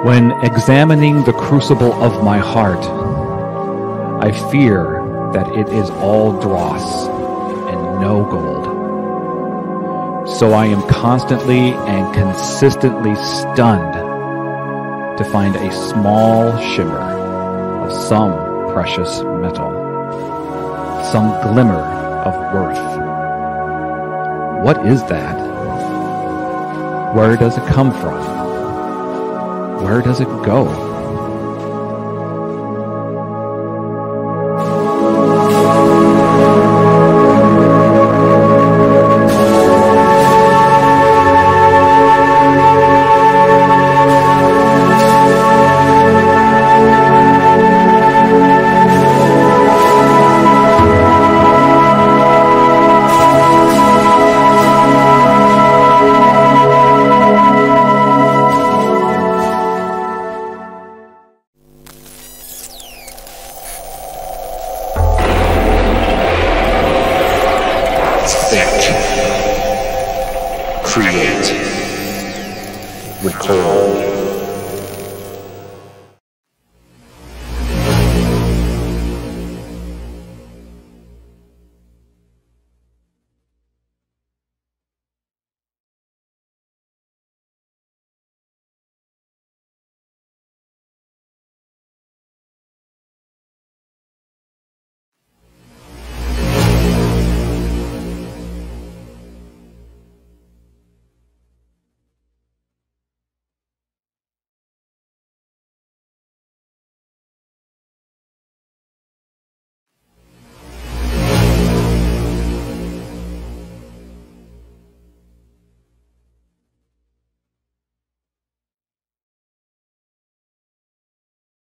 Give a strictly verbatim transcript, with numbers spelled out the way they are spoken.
When examining the crucible of my heart, I fear that it is all dross and no gold. So I am constantly and consistently stunned to find a small shimmer of some precious metal, some glimmer of worth. What is that? Where does it come from? Where does it go? Create, record,